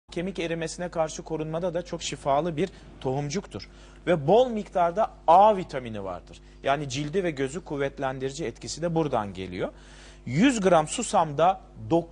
Kemik erimesine karşı korunmada da çok şifalı bir tohumcuktur. Ve bol miktarda A vitamini vardır. Yani cildi ve gözü kuvvetlendirici etkisi de buradan geliyor. 100 gram susamda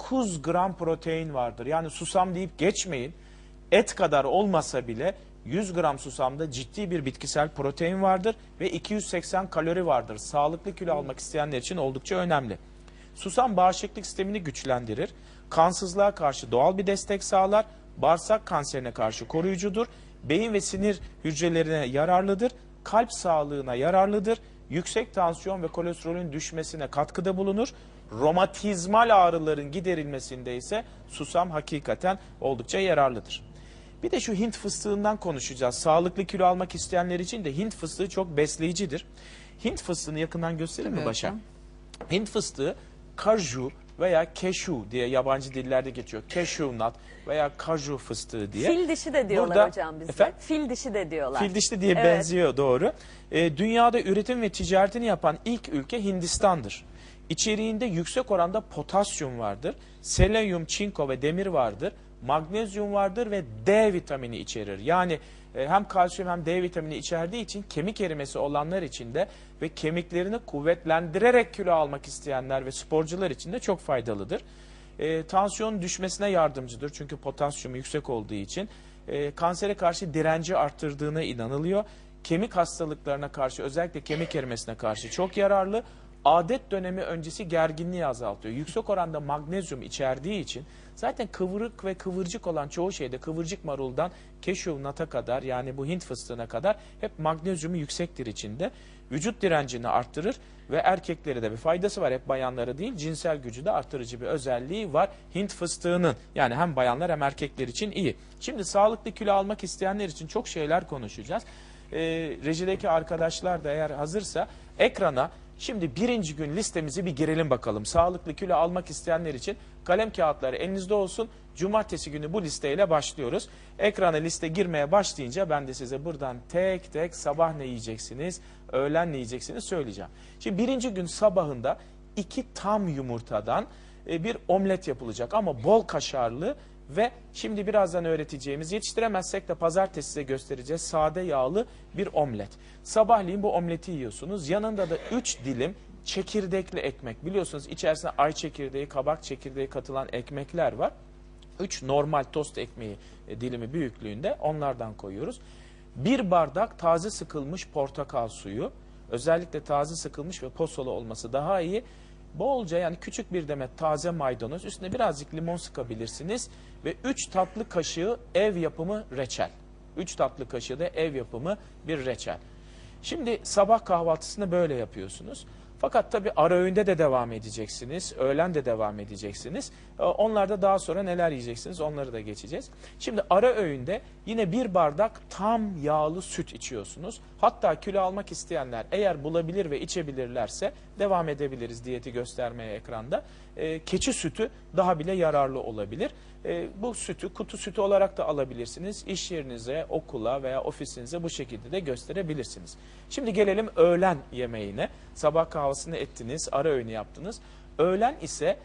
9 gram protein vardır. Yani susam deyip geçmeyin. Et kadar olmasa bile 100 gram susamda ciddi bir bitkisel protein vardır ve 280 kalori vardır. Sağlıklı kilo almak isteyenler için oldukça önemli. Susam bağışıklık sistemini güçlendirir. Kansızlığa karşı doğal bir destek sağlar. Bağırsak kanserine karşı koruyucudur. Beyin ve sinir hücrelerine yararlıdır. Kalp sağlığına yararlıdır. Yüksek tansiyon ve kolesterolün düşmesine katkıda bulunur. Romatizmal ağrıların giderilmesinde ise susam hakikaten oldukça yararlıdır. Bir de şu Hint fıstığından konuşacağız. Sağlıklı kilo almak isteyenler için de Hint fıstığı çok besleyicidir. Hint fıstığını yakından göstereyim mi Başak? Hint fıstığı kaju veya cashew diye yabancı dillerde geçiyor. Cashew nut veya kaju fıstığı diye. Fil dişi de diyorlar burada, hocam bizde. Efendim? Fil dişi de diyorlar. Fil dişi diye Evet. benziyor, doğru. Dünyada üretim ve ticaretini yapan ilk ülke Hindistan'dır. İçeriğinde yüksek oranda potasyum vardır. Selenyum, çinko ve demir vardır. Magnezyum vardır ve D vitamini içerir. Yani hem kalsiyum hem D vitamini içerdiği için kemik erimesi olanlar için de ve kemiklerini kuvvetlendirerek kilo almak isteyenler ve sporcular için de çok faydalıdır. Tansiyon düşmesine yardımcıdır çünkü potasyum yüksek olduğu için. Kansere karşı direnci arttırdığına inanılıyor. Kemik hastalıklarına karşı, özellikle kemik erimesine karşı çok yararlı. Adet dönemi öncesi gerginliği azaltıyor. Yüksek oranda magnezyum içerdiği için zaten kıvırık ve kıvırcık olan çoğu şeyde, kıvırcık maruldan cashew nut'a kadar, yani bu Hint fıstığına kadar hep magnezyumu yüksektir içinde. Vücut direncini arttırır ve erkeklere de bir faydası var. Hep bayanlara değil, cinsel gücü de arttırıcı bir özelliği var Hint fıstığının. Yani hem bayanlar hem erkekler için iyi. Şimdi sağlıklı kilo almak isteyenler için çok şeyler konuşacağız. Rejideki arkadaşlar da eğer hazırsa ekrana şimdi birinci gün listemizi bir girelim bakalım. Sağlıklı kilo almak isteyenler için kalem kağıtları elinizde olsun. Cumartesi günü bu listeyle başlıyoruz. Ekrana liste girmeye başlayınca ben de size buradan tek tek sabah ne yiyeceksiniz, öğlen ne yiyeceksiniz söyleyeceğim. Şimdi birinci gün sabahında 2 tam yumurtadan bir omlet yapılacak ama bol kaşarlı ve şimdi birazdan öğreteceğimiz, yetiştiremezsek de pazartesi size göstereceğiz, sade yağlı bir omlet. Sabahleyin bu omleti yiyorsunuz. Yanında da 3 dilim çekirdekli ekmek. Biliyorsunuz içerisine ay çekirdeği, kabak çekirdeği katılan ekmekler var. 3 normal tost ekmeği dilimi büyüklüğünde onlardan koyuyoruz. 1 bardak taze sıkılmış portakal suyu. Özellikle taze sıkılmış ve posolu olması daha iyi. Bolca, yani küçük bir demet taze maydanoz, üstüne birazcık limon sıkabilirsiniz ve 3 tatlı kaşığı ev yapımı reçel. 3 tatlı kaşığı da ev yapımı bir reçel. Şimdi sabah kahvaltısını böyle yapıyorsunuz. Fakat tabii ara öğünde de devam edeceksiniz, öğlen de devam edeceksiniz. Onlarda daha sonra neler yiyeceksiniz onları da geçeceğiz. Şimdi ara öğünde yine 1 bardak tam yağlı süt içiyorsunuz. Hatta kilo almak isteyenler eğer bulabilir ve içebilirlerse devam edebiliriz diyeti göstermeye ekranda. Keçi sütü daha bile yararlı olabilir. Bu sütü kutu sütü olarak da alabilirsiniz. İş yerinize, okula veya ofisinize bu şekilde de gösterebilirsiniz. Şimdi gelelim öğlen yemeğine. Sabah kahvaltısını ettiniz, ara öğünü yaptınız. Öğlen ise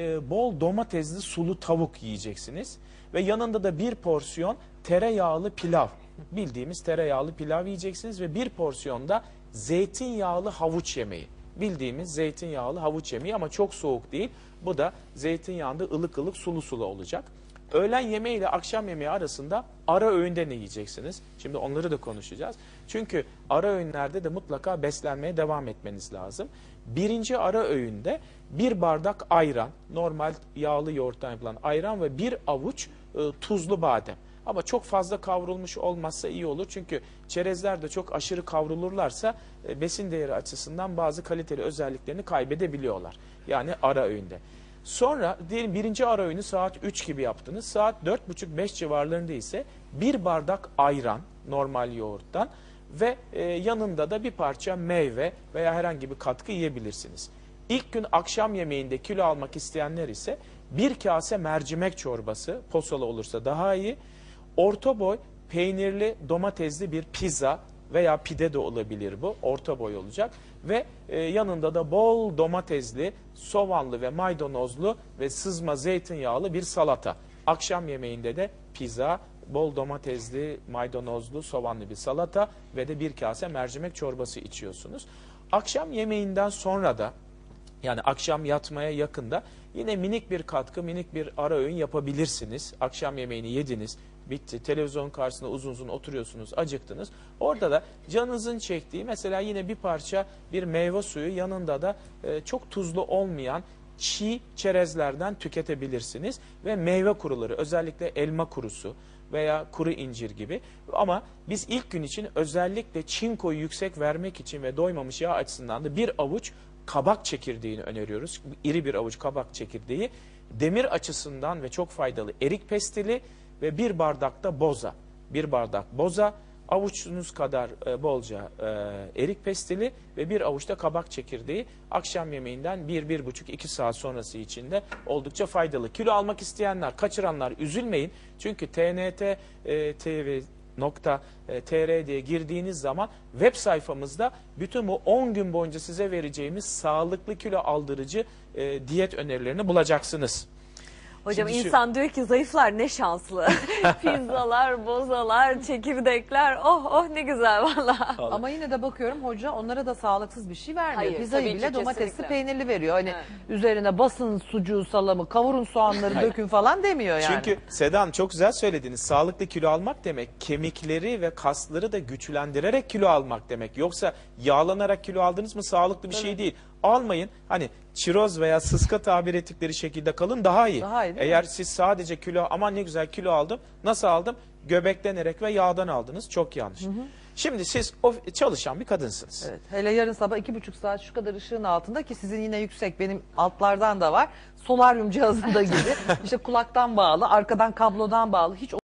bol domatesli sulu tavuk yiyeceksiniz. Ve yanında da 1 porsiyon tereyağlı pilav. Bildiğimiz tereyağlı pilav yiyeceksiniz ve 1 porsiyon da zeytinyağlı havuç yemeği. Bildiğimiz zeytinyağlı havuç yemeği ama çok soğuk değil. Bu da zeytinyağında ılık ılık sulu sulu olacak. Öğlen yemeği ile akşam yemeği arasında ara öğünde ne yiyeceksiniz? Şimdi onları da konuşacağız. Çünkü ara öğünlerde de mutlaka beslenmeye devam etmeniz lazım. Birinci ara öğünde 1 bardak ayran, normal yağlı yoğurttan yapılan ayran ve 1 avuç tuzlu badem. Ama çok fazla kavrulmuş olmazsa iyi olur. Çünkü çerezler de çok aşırı kavrulurlarsa besin değeri açısından bazı kaliteli özelliklerini kaybedebiliyorlar. Yani ara öğünde. Sonra diyelim birinci ara öğünü saat 3 gibi yaptınız. Saat 4.30-5 civarlarında ise 1 bardak ayran normal yoğurttan ve yanında da bir parça meyve veya herhangi bir katkı yiyebilirsiniz. İlk gün akşam yemeğinde kilo almak isteyenler ise 1 kase mercimek çorbası, posolu olursa daha iyi. Orta boy peynirli domatesli bir pizza veya pide de olabilir bu. Orta boy olacak. Ve yanında da bol domatesli, soğanlı ve maydanozlu ve sızma zeytinyağlı bir salata. Akşam yemeğinde de pizza, bol domatesli, maydanozlu, soğanlı bir salata ve de bir kase mercimek çorbası içiyorsunuz. Akşam yemeğinden sonra da, yani akşam yatmaya yakında yine minik bir katkı, minik bir ara öğün yapabilirsiniz. Akşam yemeğini yediniz, bitti. Televizyon karşısında uzun uzun oturuyorsunuz, acıktınız. Orada da canınızın çektiği mesela yine bir parça bir meyve suyu, yanında da çok tuzlu olmayan çiğ çerezlerden tüketebilirsiniz. Ve meyve kuruları, özellikle elma kurusu veya kuru incir gibi. Ama biz ilk gün için özellikle çinkoyu yüksek vermek için ve doymamış yağ açısından da bir avuç kabak çekirdeğini öneriyoruz. İri bir avuç kabak çekirdeği. Demir açısından ve çok faydalı erik pestili ve bir bardak da boza. Bir bardak boza, avuçunuz kadar bolca erik pestili ve bir avuç da kabak çekirdeği akşam yemeğinden 1-1,5-2 saat sonrası içinde oldukça faydalı. Kilo almak isteyenler, kaçıranlar üzülmeyin. Çünkü tnt.tv.tr diye girdiğiniz zaman web sayfamızda bütün bu 10 gün boyunca size vereceğimiz sağlıklı kilo aldırıcı diyet önerilerini bulacaksınız. Hocam Şimdi insan diyor ki zayıflar ne şanslı. Pizzalar, bozalar, çekirdekler. Oh oh ne güzel valla. Ama yine de bakıyorum hoca onlara da sağlıksız bir şey vermiyor. Hayır, Pizzayı tabii ki, bile domatesli kesinlikle. peynirli veriyor. Hani Evet. üzerine basın sucuğu, salamı, kavurun soğanları Hayır. dökün falan demiyor yani. Çünkü Sedan çok güzel söylediniz. Sağlıklı kilo almak demek kemikleri ve kasları da güçlendirerek kilo almak demek. Yoksa yağlanarak kilo aldınız mı sağlıklı bir şey değil. Almayın. Hani çiroz veya sıska tabir ettikleri şekilde kalın, daha iyi. Daha iyi değil mi? Eğer siz sadece kilo, aman ne güzel kilo aldım. Nasıl aldım? Göbeklenerek ve yağdan aldınız. Çok yanlış. Şimdi siz çalışan bir kadınsınız. Evet, hele yarın sabah 2,5 saat şu kadar ışığın altında, ki sizin yine yüksek, benim altlardan da var. Solaryum cihazında gibi. İşte kulaktan bağlı, arkadan kablodan bağlı. Hiç